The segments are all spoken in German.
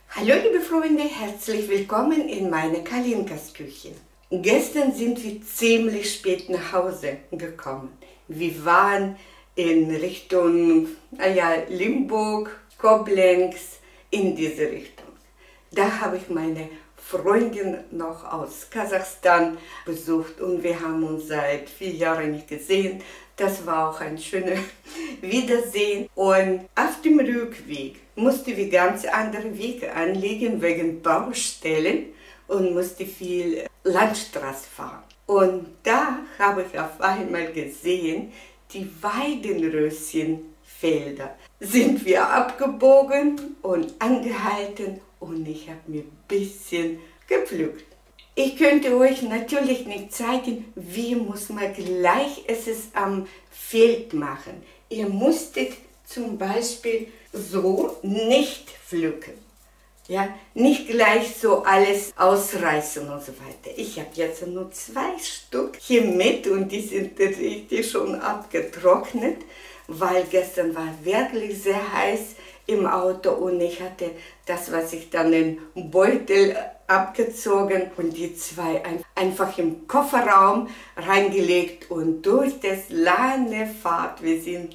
Hallo liebe Freunde, herzlich willkommen in meiner Kalinkas Küche. Gestern sind wir ziemlich spät nach Hause gekommen. Wir waren in Richtung Limburg, Koblenz, in diese Richtung. Da habe ich meine Freundin noch aus Kasachstan besucht und wir haben uns seit 4 Jahren nicht gesehen. Das war auch ein schönes Wiedersehen. Und auf dem Rückweg mussten wir ganz andere Wege anlegen wegen Baustellen und musste viel Landstraße fahren. Und da habe ich auf einmal gesehen, die Weidenröschenfelder. Sind wir abgebogen und angehalten und ich habe mir ein bisschen gepflückt. Ich könnte euch natürlich nicht zeigen, wie muss man gleich es am Feld machen. Ihr musstet zum Beispiel so nicht pflücken. Ja, nicht gleich so alles ausreißen und so weiter. Ich habe jetzt nur 2 Stück hier mit und die sind richtig schon abgetrocknet, weil gestern war wirklich sehr heiß im Auto und ich hatte das, was ich dann in den Beutel abgezogen und die 2 einfach im Kofferraum reingelegt und durch das lange Fahrt, wir sind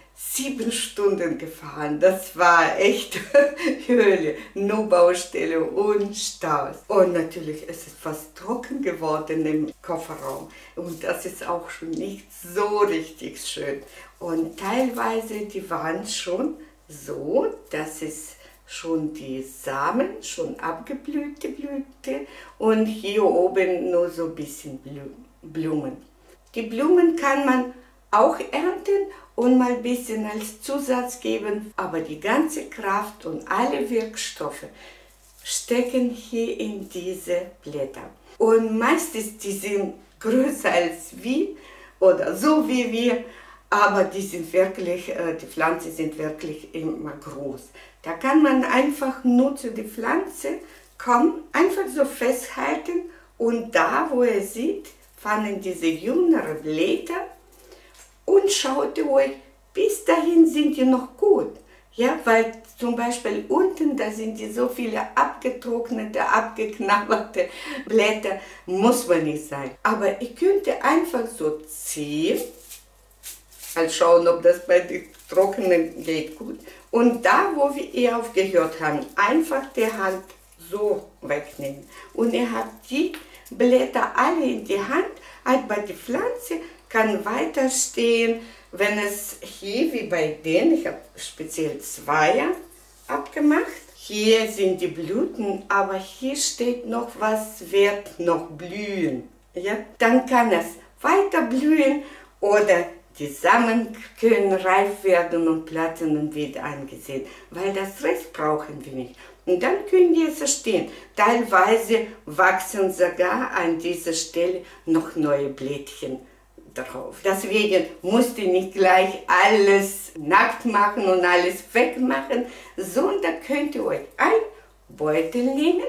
7 Stunden gefahren, das war echt Hölle, nur Baustelle und Staus. Und natürlich ist es fast trocken geworden im Kofferraum und das ist auch schon nicht so richtig schön. Und teilweise, die waren schon so, dass es schon die Samen, schon abgeblühte Blüte und hier oben nur so ein bisschen Blumen. Die Blumen kann man auch ernten und mal ein bisschen als Zusatz geben, aber die ganze Kraft und alle Wirkstoffe stecken hier in diese Blätter. Und meistens die sind größer als wir oder so wie wir, aber die sind wirklich, die Pflanzen sind wirklich immer groß. Da kann man einfach nur zu der Pflanze kommen, einfach so festhalten und da, wo ihr seht, fangen diese jüngeren Blätter und schaut euch, bis dahin sind die noch gut. Ja, weil zum Beispiel unten, da sind die so viele abgetrocknete, abgeknabberte Blätter, muss man nicht sein. Aber ich könnte einfach so ziehen, mal schauen, ob das bei den Trockenen geht gut. Und da, wo wir eher aufgehört haben, einfach die Hand so wegnehmen. Und ihr habt die Blätter alle in die Hand, aber die Pflanze kann weiter stehen, wenn es hier wie bei denen, ich habe speziell 2 abgemacht. Hier sind die Blüten, aber hier steht noch was, wird noch blühen. Ja? Dann kann es weiter blühen oder die Samen können reif werden und platzen und wieder angesehen, weil das Rest brauchen wir nicht. Und dann können die es stehen. Teilweise wachsen sogar an dieser Stelle noch neue Blättchen drauf. Deswegen musst ihr nicht gleich alles nackt machen und alles wegmachen, sondern könnt ihr euch einen Beutel nehmen,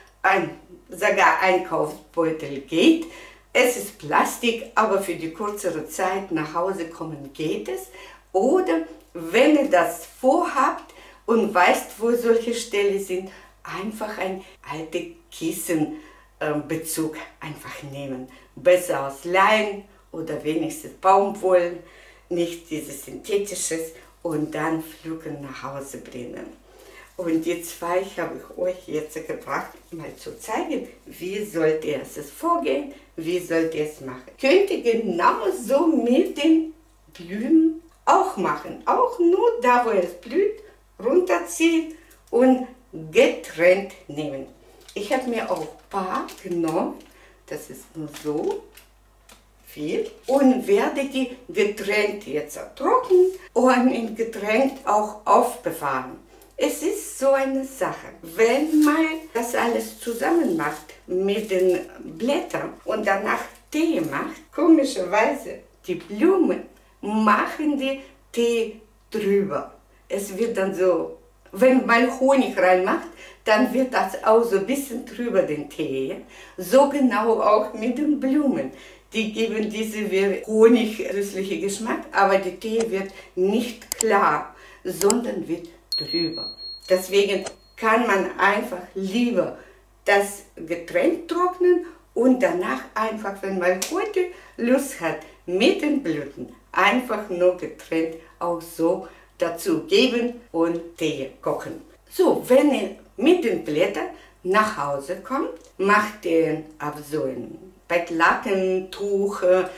sogar Einkaufsbeutel geht. Es ist Plastik, aber für die kürzere Zeit nach Hause kommen geht es. Oder wenn ihr das vorhabt und weißt, wo solche Stellen sind, einfach ein altes Kissenbezug einfach nehmen. Besser aus Leinen oder wenigstens Baumwolle, nicht dieses synthetisches und dann pflücken nach Hause bringen. Und die 2 habe ich euch jetzt gebracht, mal zu zeigen, wie sollt ihr es vorgehen, wie sollt ihr es machen. Könnt ihr genauso mit den Blumen auch machen. Auch nur da, wo es blüht, runterziehen und getrennt nehmen. Ich habe mir auch ein paar genommen, das ist nur so viel, und werde die getrennt jetzt trocknen und getrennt auch aufbewahren. Es ist so eine Sache, wenn man das alles zusammen macht mit den Blättern und danach Tee macht, komischerweise, die Blumen machen die Tee drüber. Es wird dann so, wenn man Honig reinmacht, dann wird das auch so ein bisschen drüber den Tee. So genau auch mit den Blumen. Die geben diese Honig-süßliche Geschmack, aber der Tee wird nicht klar, sondern wird drüber. Deswegen kann man einfach lieber das Getränk trocknen und danach einfach, wenn man heute Lust hat, mit den Blüten einfach nur getrennt auch so dazu geben und Tee kochen. So, wenn ihr mit den Blättern nach Hause kommt, macht ihr auf so ein Bettlakentuch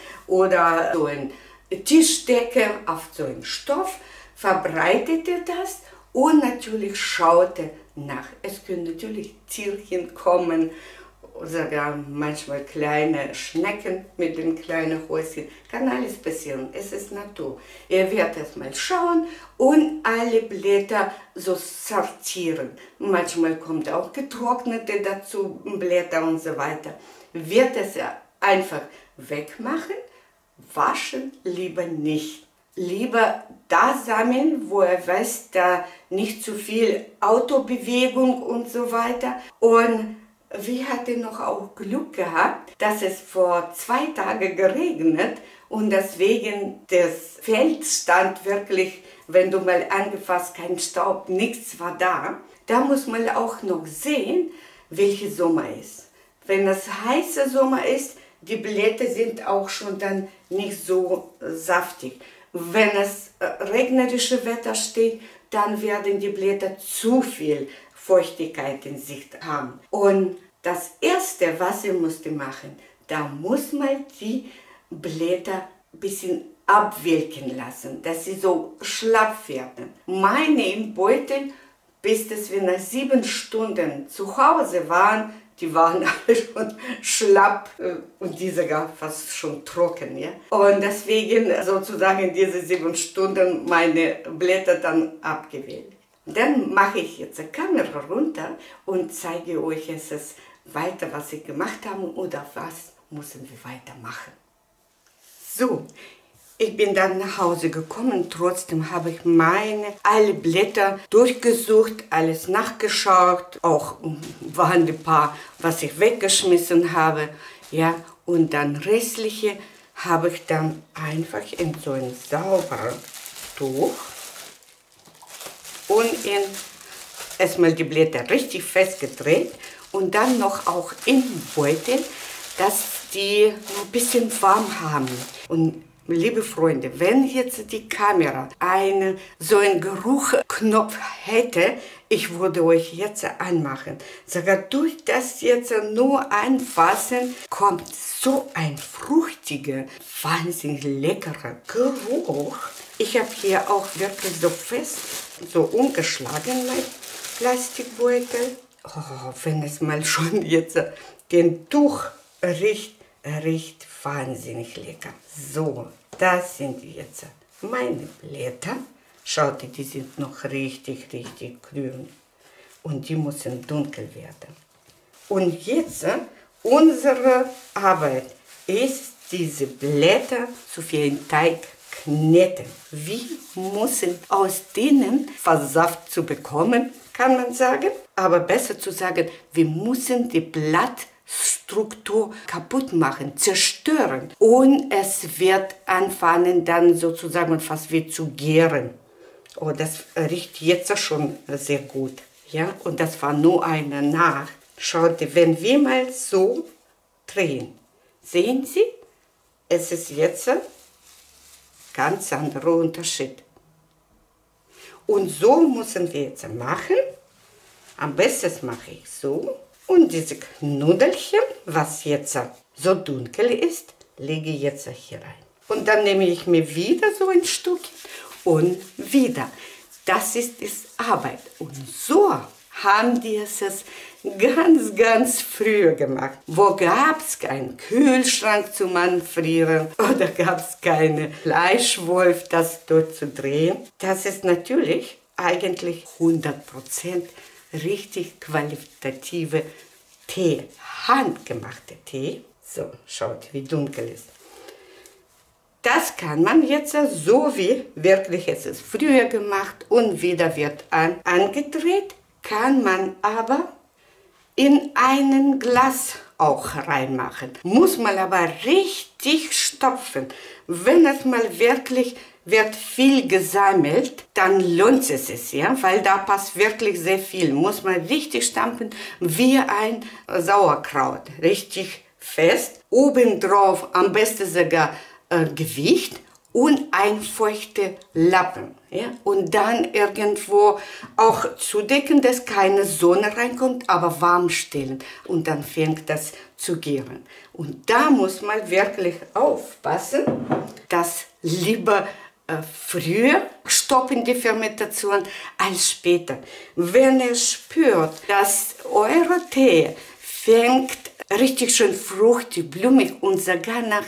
oder so ein Tischdecke auf so einen Stoff, verbreitet ihr das und natürlich schaut ihr nach. Es können natürlich Tierchen kommen, sogar manchmal kleine Schnecken mit den kleinen Häuschen. Kann alles passieren, es ist Natur. Ihr werdet erstmal schauen und alle Blätter so sortieren. Manchmal kommt auch getrocknete dazu, Blätter und so weiter. Wird es einfach wegmachen, waschen lieber nicht. Lieber da sammeln, wo er weiß, da nicht zu viel Autobewegung und so weiter. Und wir hatten noch auch Glück gehabt, dass es vor 2 Tagen geregnet und deswegen das Feld stand wirklich, wenn du mal angefasst, kein Staub, nichts war da. Da muss man auch noch sehen, welcher Sommer ist. Wenn es heißer Sommer ist, die Blätter sind auch schon dann nicht so saftig. Wenn es regnerische Wetter steht, dann werden die Blätter zu viel Feuchtigkeit in sich haben. Und das Erste, was ihr müsst machen, da muss man die Blätter ein bisschen abwilken lassen, dass sie so schlapp werden. Meine im Beutel, bis dass wir nach 7 Stunden zu Hause waren, die waren alle schon schlapp und die sogar fast schon trocken. Ja? Und deswegen sozusagen diese 7 Stunden meine Blätter dann abgewählt. Dann mache ich jetzt die Kamera runter und zeige euch jetzt weiter, was wir gemacht haben oder was müssen wir weitermachen. So, ich bin dann nach Hause gekommen, trotzdem habe ich alle Blätter durchgesucht, alles nachgeschaut, auch waren ein paar, was ich weggeschmissen habe, ja, und dann restliche habe ich dann einfach in so ein sauberes Tuch und erstmal die Blätter richtig festgedreht und dann noch auch in den Beutel, dass die ein bisschen warm haben. Und liebe Freunde, wenn jetzt die Kamera so einen Geruchknopf hätte, ich würde euch jetzt anmachen. Sogar durch das jetzt nur anfassen, kommt so ein fruchtiger, wahnsinnig leckerer Geruch. Ich habe hier auch wirklich so fest, so umgeschlagen, mein Plastikbeutel. Oh, wenn es mal schon jetzt den Tuch riecht wahnsinnig lecker. So, das sind jetzt meine Blätter. Schaut, die sind noch richtig grün. Und die müssen dunkel werden. Und jetzt, unsere Arbeit ist, diese Blätter zu einem Teig kneten. Wir müssen aus denen Saft zu bekommen, kann man sagen. Aber besser zu sagen, wir müssen die Blattstruktur kaputt machen, zerstören. Und es wird anfangen dann sozusagen fast wie zu gären. Oh, das riecht jetzt schon sehr gut. Ja? Und das war nur eine Nacht. Schaut, wenn wir mal so drehen, sehen Sie, es ist jetzt ein ganz anderer Unterschied. Und so müssen wir jetzt machen. Am besten mache ich so. Und diese Knuddelchen, was jetzt so dunkel ist, lege ich jetzt hier rein. Und dann nehme ich mir wieder so ein Stück und wieder. Das ist die Arbeit. Und so haben die es ganz früher gemacht. Wo gab es keinen Kühlschrank zum Anfrieren oder gab es keinen Fleischwolf, das dort zu drehen. Das ist natürlich eigentlich 100% richtig qualitative Tee, handgemachter Tee. So, schaut, wie dunkel ist. Das kann man jetzt so wie wirklich es ist früher gemacht und wieder wird angedreht, kann man aber in ein Glas auch reinmachen. Muss man aber richtig stopfen. Wenn es mal wirklich wird viel gesammelt, dann lohnt es sich, ja, weil da passt wirklich sehr viel. Muss man richtig stampfen wie ein Sauerkraut, richtig fest. Obendrauf am besten sogar Gewicht und ein feuchter Lappen. Ja? Und dann irgendwo auch zudecken, dass keine Sonne reinkommt, aber warm stellen. Und dann fängt das zu gären. Und da muss man wirklich aufpassen, dass lieber früher stoppen die Fermentation als später. Wenn ihr spürt, dass euer Tee fängt richtig schön fruchtig, blumig und sogar nach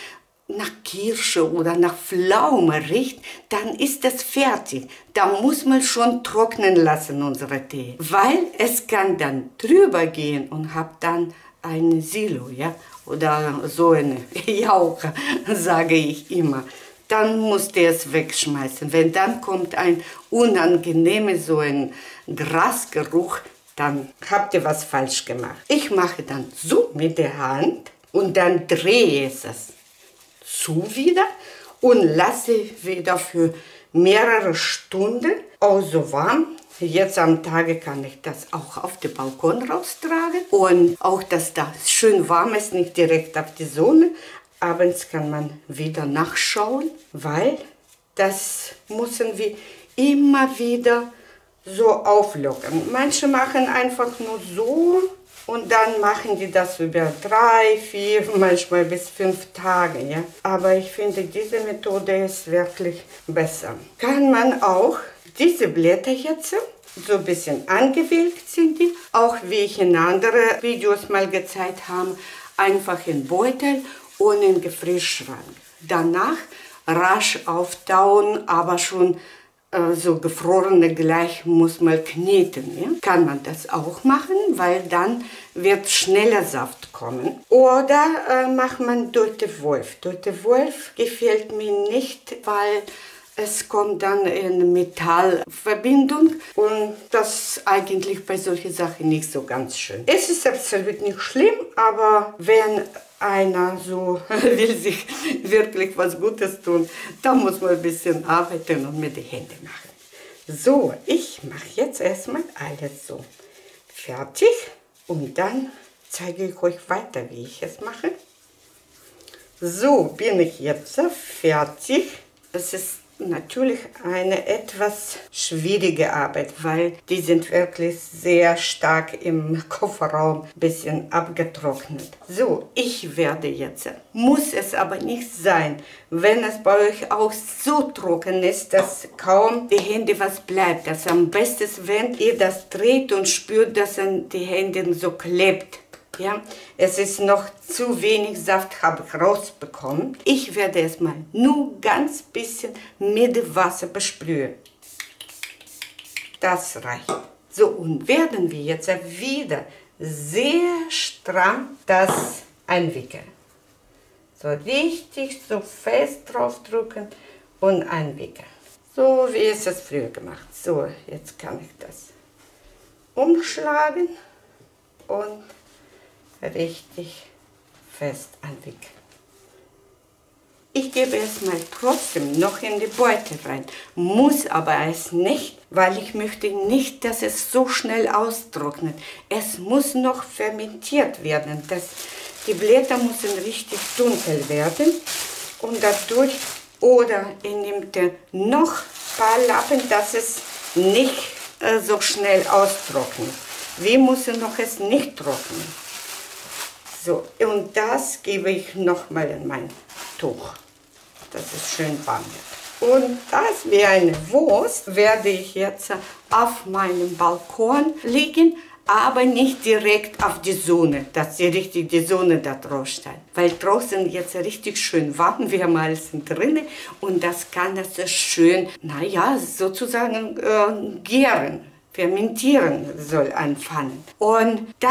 Kirsche oder nach Pflaume riecht, dann ist das fertig. Da muss man schon trocknen lassen, unsere Tee. Weil es kann dann drüber gehen und habt dann ein Silo, ja, oder so eine Jauche, sage ich immer. Dann musst ihr es wegschmeißen. Wenn dann kommt ein unangenehmer, so ein Grasgeruch, dann habt ihr was falsch gemacht. Ich mache dann so mit der Hand und dann drehe ich es zu wieder und lasse wieder für mehrere Stunden auch so warm. Jetzt am Tage kann ich das auch auf den Balkon raustragen und auch, dass das schön warm ist, nicht direkt auf die Sonne. Abends kann man wieder nachschauen, weil das müssen wir immer wieder so auflockern. Manche machen einfach nur so und dann machen die das über 3, 4, manchmal bis 5 Tage. Ja? Aber ich finde, diese Methode ist wirklich besser. Kann man auch diese Blätter jetzt, so ein bisschen angewilkt sind die, auch wie ich in anderen Videos mal gezeigt habe, einfach in Beutel und in den Gefrierschrank. Danach rasch auftauen, aber schon so gefrorene gleich muss man kneten. Ja? Kann man das auch machen, weil dann wird schneller Saft kommen. Oder macht man Deutsche Wolf. Deutsche Wolf gefällt mir nicht, weil es kommt dann in Metallverbindung und das ist eigentlich bei solchen Sachen nicht so ganz schön. Es ist absolut nicht schlimm, aber wenn einer so will sich wirklich was Gutes tun, da muss man ein bisschen arbeiten und mit den Händen machen. So, ich mache jetzt erstmal alles so fertig und dann zeige ich euch weiter, wie ich es mache. So, bin ich jetzt fertig. Es ist natürlich eine etwas schwierige Arbeit, weil die sind wirklich sehr stark im Kofferraum ein bisschen abgetrocknet. So, ich werde jetzt, muss es aber nicht sein, wenn es bei euch auch so trocken ist, dass kaum die Hände was bleibt. Das am besten ist, wenn ihr das dreht und spürt, dass an die Hände so klebt. Ja, es ist noch zu wenig Saft, habe ich rausbekommen. Ich werde es mal nur ganz bisschen mit Wasser besprühen. Das reicht. So, und werden wir jetzt wieder sehr stramm das einwickeln. So richtig so fest draufdrücken und einwickeln. So wie ich es früher gemacht. So, jetzt kann ich das umschlagen und richtig fest anwickeln. Ich gebe es mal trotzdem noch in die Beutel rein, muss aber es nicht, weil ich möchte nicht, dass es so schnell austrocknet. Es muss noch fermentiert werden. Die Blätter müssen richtig dunkel werden und dadurch, oder ihr nehmt noch ein paar Lappen, dass es nicht so schnell austrocknet. Wir müssen noch es nicht trocknen. So, und das gebe ich nochmal in mein Tuch, dass es schön warm wird. Und das wie eine Wurst werde ich jetzt auf meinem Balkon legen, aber nicht direkt auf die Sonne, dass die richtig die Sonne da drauf steht. Weil draußen jetzt richtig schön warm, wir haben alles drinnen und das kann das schön, naja, sozusagen gären. Fermentieren soll anfangen. Und das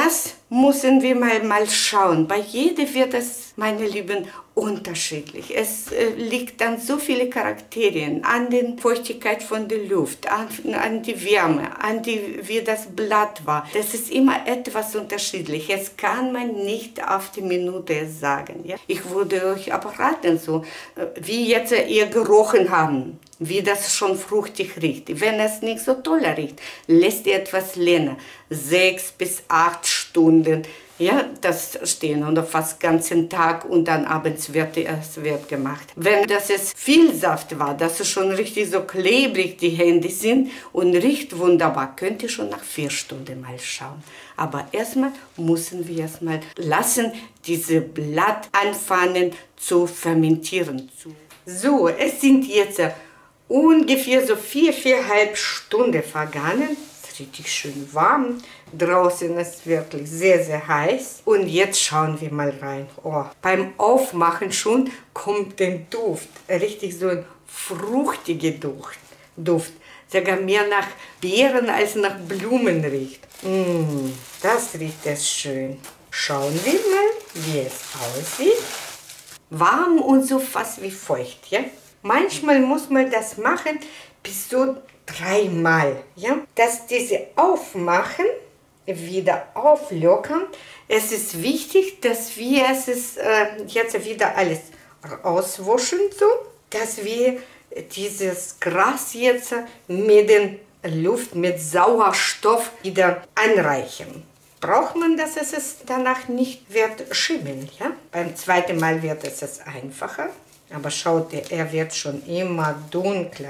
müssen wir mal schauen. Bei jedem wird es, meine Lieben, unterschiedlich. Es liegt an so viele Charakterien, an der Feuchtigkeit von der Luft, an die Wärme, wie das Blatt war. Das ist immer etwas unterschiedlich. Es kann man nicht auf die Minute sagen. Ja? Ich würde euch aber raten, so wie jetzt ihr gerochen haben, wie das schon fruchtig riecht. Wenn es nicht so toll riecht, lässt ihr etwas länger, 6 bis 8 Stunden. Ja, das stehen und fast den ganzen Tag und dann abends wird gemacht. Wenn das ist viel Saft war, dass es schon richtig so klebrig die Hände sind und riecht wunderbar, könnt ihr schon nach 4 Stunden mal schauen. Aber erstmal müssen wir erstmal lassen, diese Blatt anfangen zu fermentieren. So, es sind jetzt ungefähr so 4,5 Stunden vergangen. Richtig schön warm. Draußen ist es wirklich sehr, sehr heiß. Und jetzt schauen wir mal rein. Oh, beim Aufmachen schon kommt der Duft. Richtig so ein fruchtiger Duft. Sogar mehr nach Beeren als nach Blumen riecht. Das riecht es schön. Schauen wir mal, wie es aussieht. Warm und so fast wie feucht. Ja? Manchmal muss man das machen bis so 3-mal, ja, dass diese aufmachen, wieder auflockern. Es ist wichtig, dass wir jetzt wieder alles auswaschen, so, dass wir dieses Gras jetzt mit der Luft, mit Sauerstoff wieder anreichen. Braucht man, dass es danach nicht wird schimmeln, ja? Beim zweiten Mal wird es einfacher. Aber schaut, er wird schon immer dunkler.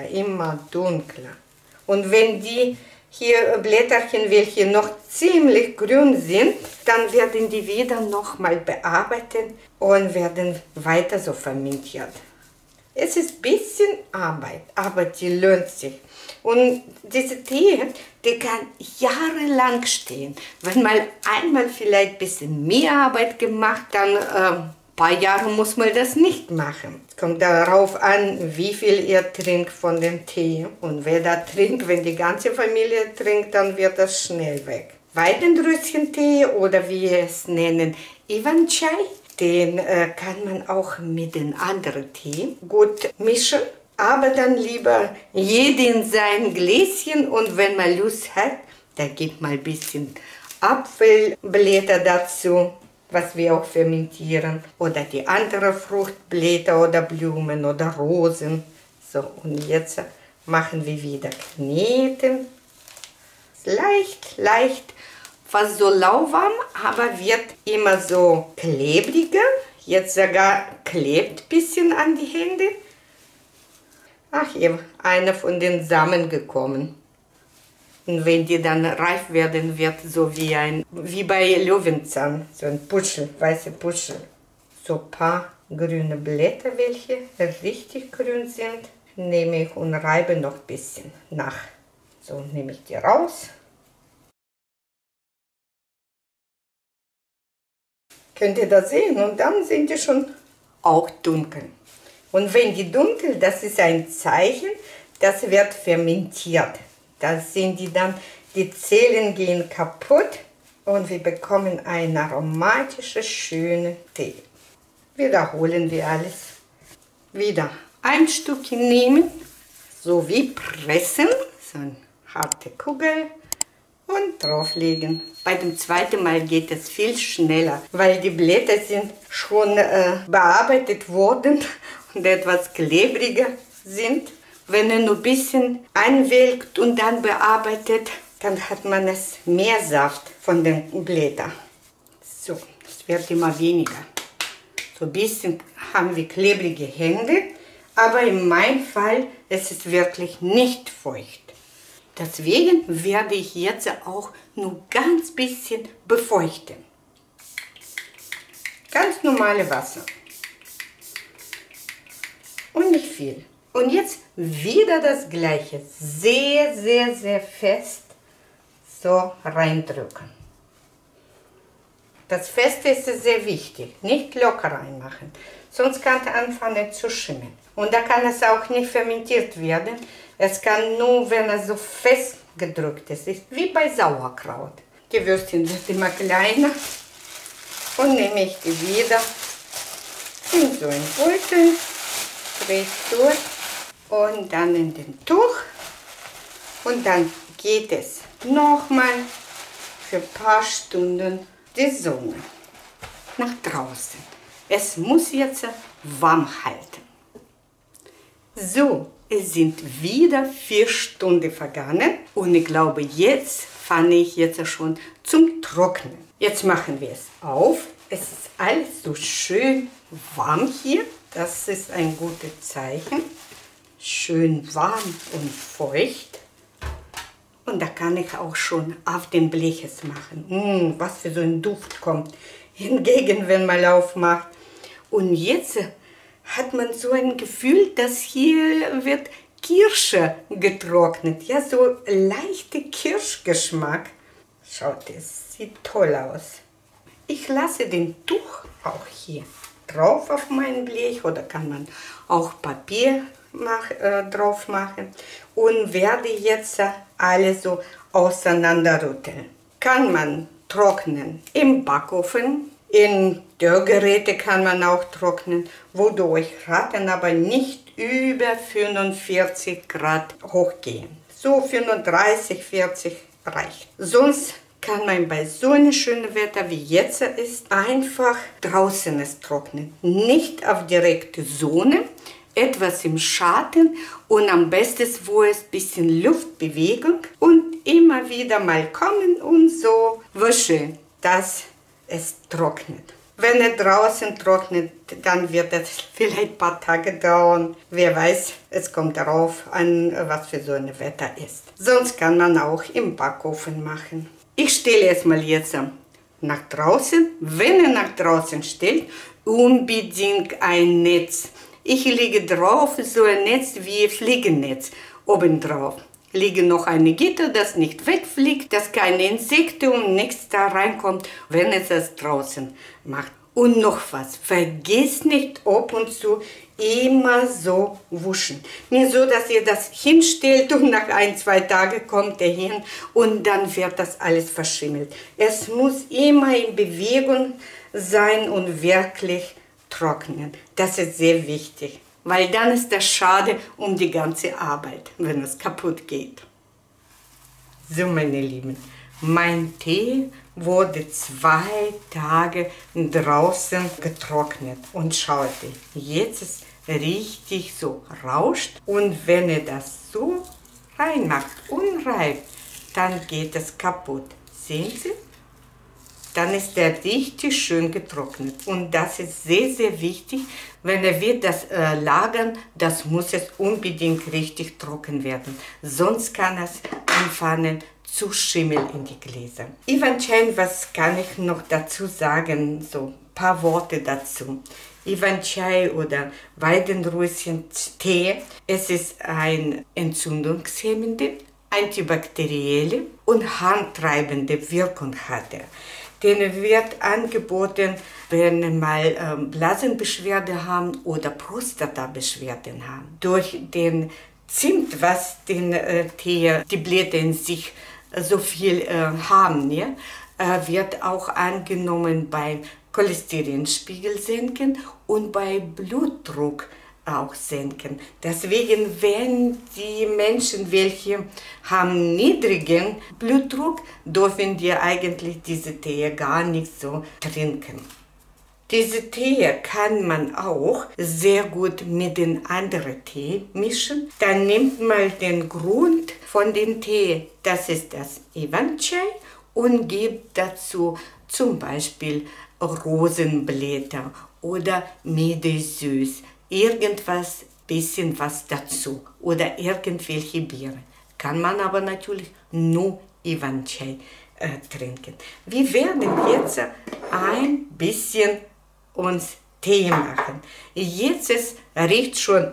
Und wenn die hier Blätterchen, welche noch ziemlich grün sind, dann werden die wieder nochmal bearbeitet und werden weiter so fermentiert. Es ist ein bisschen Arbeit, aber die lohnt sich. Und diese Tee, die kann jahrelang stehen. Wenn mal einmal vielleicht ein bisschen mehr Arbeit gemacht, dann paar Jahre muss man das nicht machen. Es kommt darauf an, wie viel ihr trinkt von dem Tee. Und wer da trinkt, wenn die ganze Familie trinkt, dann wird das schnell weg. Weidenröschentee oder wie wir es nennen, Iwan-Chai, den kann man auch mit den anderen Tee gut mischen. Aber dann lieber jeder in sein Gläschen und wenn man Lust hat, da gibt man ein bisschen Apfelblätter dazu, was wir auch fermentieren, oder die anderen Fruchtblätter oder Blumen oder Rosen. So, und jetzt machen wir wieder Kneten. Leicht, fast so lauwarm, aber wird immer so klebriger. Jetzt sogar klebt ein bisschen an die Hände. Ach, hier, einer von den Samen gekommen. Und wenn die dann reif werden, wird so wie bei Löwenzahn, so ein Puschel, weiße Puschel. So ein paar grüne Blätter, welche richtig grün sind, nehme ich und reibe noch ein bisschen nach. So nehme ich die raus. Könnt ihr das sehen? Und dann sind die schon auch dunkel. Und wenn die dunkel, das ist ein Zeichen, das wird fermentiert. Das sind die Zellen gehen kaputt und wir bekommen einen aromatischen, schönen Tee. Wiederholen wir alles. Wieder ein Stückchen nehmen, so wie pressen, so eine harte Kugel und drauflegen. Bei dem zweiten Mal geht es viel schneller, weil die Blätter sind schon bearbeitet worden und etwas klebriger sind. Wenn er nur ein bisschen einwelkt und dann bearbeitet, dann hat man es mehr Saft von den Blättern. So, es wird immer weniger. So ein bisschen haben wir klebrige Hände, aber in meinem Fall ist es wirklich nicht feucht. Deswegen werde ich jetzt auch nur ganz bisschen befeuchten. Ganz normale Wasser. Und nicht viel. Und jetzt wieder das Gleiche. Sehr, sehr, sehr fest so reindrücken. Das Feste ist sehr wichtig. Nicht locker reinmachen. Sonst kann es anfangen zu schimmeln. Und da kann es auch nicht fermentiert werden. Es kann nur, wenn es so fest gedrückt ist wie bei Sauerkraut. Die Würstchen sind immer kleiner. Und nehme ich die wieder in so einen Beutel, drehe durch und dann in den Tuch. Und dann geht es nochmal für ein paar Stunden die Sonne nach draußen. Es muss jetzt warm halten. So, es sind wieder 4 Stunden vergangen und ich glaube, jetzt fange ich jetzt schon zum Trocknen. Jetzt machen wir es auf. Es ist alles so schön warm hier. Das ist ein gutes Zeichen. Schön warm und feucht. Und da kann ich auch schon auf den Bleches machen. Was für so ein Duft kommt. Hingegen, wenn man aufmacht. Und jetzt hat man so ein Gefühl, dass hier wird Kirsche getrocknet. Ja, so leichter Kirschgeschmack. Schaut, es sieht toll aus. Ich lasse den Tuch auch hier drauf auf mein Blech oder kann man auch Papier drauf machen und werde jetzt alle so auseinanderrütteln. Kann man trocknen im Backofen, in Dörrgeräte kann man auch trocknen, wodurch raten aber nicht über 45 Grad hochgehen. So 35, 40 reicht. Sonst kann man bei so einem schönen Wetter wie jetzt ist, einfach draußen es trocknen. Nicht auf direkte Sonne, etwas im Schatten und am besten, wo es ein bisschen Luftbewegung und immer wieder mal kommen und so wischen, dass es trocknet. Wenn es draußen trocknet, dann wird es vielleicht ein paar Tage dauern. Wer weiß, es kommt darauf an, was für so ein Wetter ist. Sonst kann man auch im Backofen machen. Ich stelle es mal jetzt nach draußen. Wenn er nach draußen stellt, unbedingt ein Netz. Ich lege drauf so ein Netz wie Fliegennetz obendrauf. Liege noch eine Gitter, das nicht wegfliegt, dass keine Insekten und nichts da reinkommt, wenn es das draußen macht. Und noch was, vergesst nicht ab und zu immer so wuschen. Nicht so, dass ihr das hinstellt und nach 1, 2 Tagen kommt er hin und dann wird das alles verschimmelt. Es muss immer in Bewegung sein und wirklich trocknen. Das ist sehr wichtig, weil dann ist das schade um die ganze Arbeit, wenn es kaputt geht. So, meine Lieben, mein Tee wurde 2 Tage draußen getrocknet und schaut, jetzt ist richtig so rauscht und wenn ihr das so reinmacht und reibt, dann geht es kaputt. Sehen Sie? Dann ist der richtig schön getrocknet und das ist sehr, sehr wichtig, wenn er wird das lagern, das muss es unbedingt richtig trocken werden, sonst kann es anfangen zu schimmeln in die Gläser. Ivан-Чай, was kann ich noch dazu sagen, so ein paar Worte dazu. Ivан-Чай oder Weidenröschen-Tee, es ist ein entzündungshemmende, antibakterielle und harntreibende Wirkung hat er. Den wird angeboten, wenn mal Blasenbeschwerden haben oder Prostatabeschwerden haben. Durch den Zimt, was den Tee, die Blätter in sich so viel haben, ne, wird auch angenommen beim Cholesterinspiegel senken und bei Blutdruck auch senken. Deswegen, wenn die Menschen, welche haben niedrigen Blutdruck, dürfen die eigentlich diese Tee gar nicht so trinken. Diese Tee kann man auch sehr gut mit den anderen Tee mischen. Dann nimmt man den Grund von dem Tee, das ist das Ivан-Чай, und gibt dazu zum Beispiel Rosenblätter oder Meedesüß, irgendwas, bisschen was dazu oder irgendwelche Beeren. Kann man aber natürlich nur Ivан-Чай trinken. Wir werden jetzt ein bisschen uns Tee machen. Jetzt riecht schon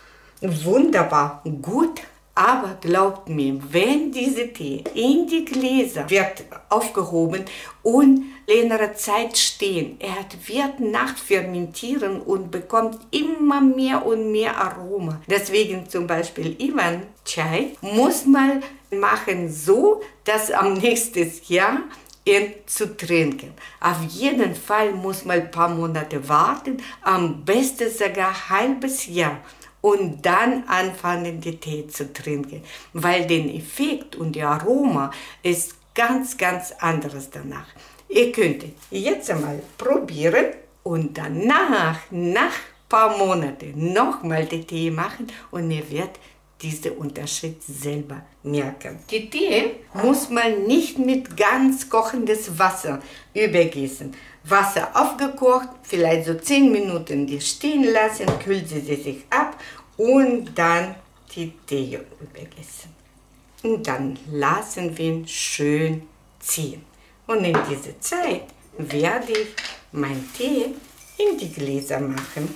wunderbar gut, aber glaubt mir, wenn diese Tee in die Gläser wird aufgehoben und längere Zeit stehen, er wird nachfermentieren und bekommt immer mehr und mehr Aroma. Deswegen zum Beispiel Ivан-Чай muss man machen so, dass am nächsten Jahr ihn zu trinken. Auf jeden Fall muss man ein paar Monate warten, am besten sogar ein halbes Jahr. Und dann anfangen, die Tee zu trinken, weil der Effekt und der Aroma ist ganz, ganz anderes danach. Ihr könnt jetzt einmal probieren und danach, nach ein paar Monaten, nochmal den Tee machen und ihr werdet diesen Unterschied selber merken. Die Tee muss man nicht mit ganz kochendes Wasser übergießen. Wasser aufgekocht, vielleicht so 10 Minuten die stehen lassen, kühlt sie sich ab und dann die Tee übergießen. Und dann lassen wir ihn schön ziehen. Und in dieser Zeit werde ich meinen Tee in die Gläser machen.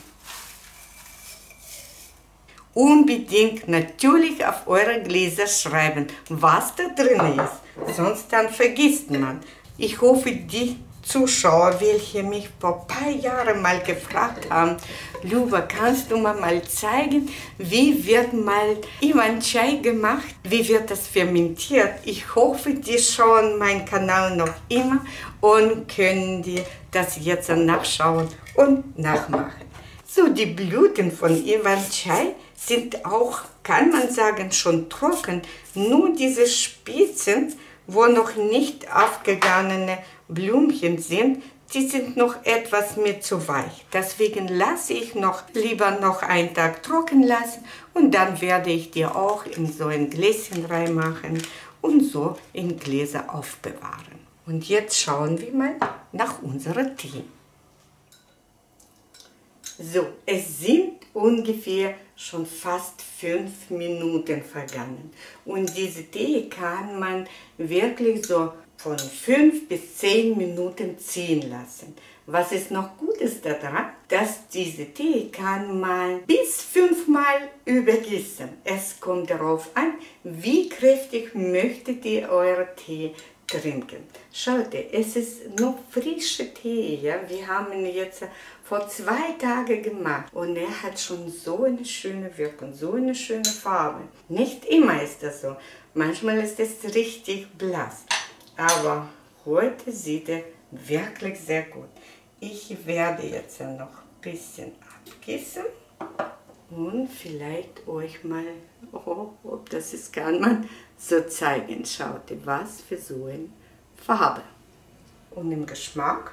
Unbedingt natürlich auf eure Gläser schreiben, was da drin ist, sonst dann vergisst man. Ich hoffe, die Zuschauer, welche mich vor ein paar Jahren mal gefragt haben, Luba, kannst du mir mal zeigen, wie wird mal Iwan-Chai gemacht, wie wird das fermentiert? Ich hoffe, die schauen meinen Kanal noch immer und können die das jetzt nachschauen und nachmachen. So, die Blüten von Iwan-Chai sind auch, kann man sagen, schon trocken. Nur diese Spitzen, wo noch nicht aufgegangene Blümchen sind, die sind noch etwas mir zu weich. Deswegen lasse ich lieber noch einen Tag trocken lassen und dann werde ich die auch in so ein Gläschen reinmachen und so in Gläser aufbewahren. Und jetzt schauen wir mal nach unserem Tee. So, es sind ungefähr schon fast 5 Minuten vergangen. Und diese Tee kann man wirklich so von 5 bis 10 Minuten ziehen lassen. Was ist noch Gutes daran? Dass diese Tee kann man bis 5-mal übergießen. Es kommt darauf an, wie kräftig möchtet ihr euren Tee trinken. Schaut, es ist noch frischer Tee. Ja? Wir haben ihn jetzt vor 2 Tagen gemacht und er hat schon so eine schöne Wirkung, so eine schöne Farbe. Nicht immer ist das so. Manchmal ist es richtig blass. Aber heute sieht er wirklich sehr gut. Ich werde jetzt noch ein bisschen abgießen und vielleicht euch mal, ob das ist, kann man so zeigen. Schaut, was für so eine Farbe. Und im Geschmack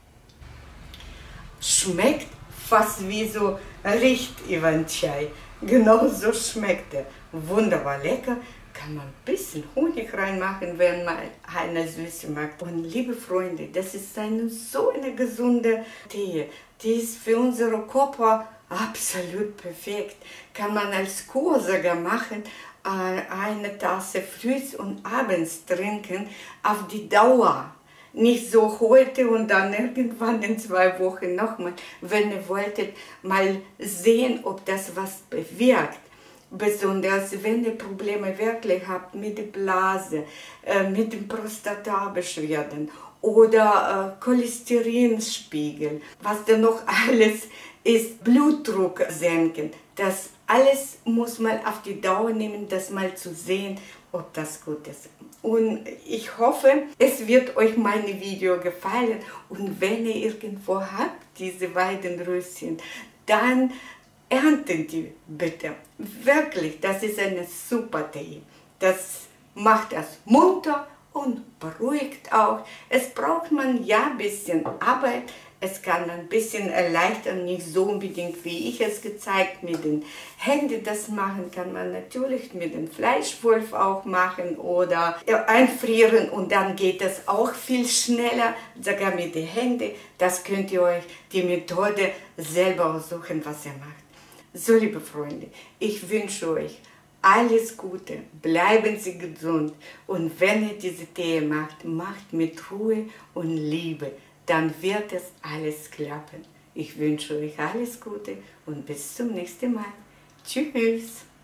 schmeckt fast wie so riecht Iwan-Chai. Genau so schmeckt er. Wunderbar lecker. Kann man ein bisschen Honig reinmachen, wenn man eine Süße mag. Und liebe Freunde, das ist so eine gesunde Tee. Die ist für unseren Körper absolut perfekt. Kann man als Kur sogar machen, eine Tasse früh und abends trinken, auf die Dauer. Nicht so heute und dann irgendwann in 2 Wochen nochmal. Wenn ihr wolltet, mal sehen, ob das was bewirkt. Besonders wenn ihr Probleme wirklich habt mit der Blase, mit den Prostatabeschwerden oder Cholesterinspiegel, was da noch alles ist, Blutdruck senken. Das alles muss man auf die Dauer nehmen, das mal zu sehen, ob das gut ist. Und ich hoffe, es wird euch meine Video gefallen. Und wenn ihr irgendwo habt, diese Weidenröschen, dann ernten die bitte. Wirklich, das ist eine super Tee. Das macht das munter und beruhigt auch. Es braucht man ja ein bisschen Arbeit. Es kann ein bisschen erleichtern, nicht so unbedingt, wie ich es gezeigt, mit den Händen das machen, kann man natürlich mit dem Fleischwolf auch machen oder einfrieren und dann geht das auch viel schneller, sogar mit den Händen. Das könnt ihr euch die Methode selber aussuchen, was ihr macht. So, liebe Freunde, ich wünsche euch alles Gute, bleiben Sie gesund und wenn ihr diese Tee macht, macht mit Ruhe und Liebe, dann wird es alles klappen. Ich wünsche euch alles Gute und bis zum nächsten Mal. Tschüss!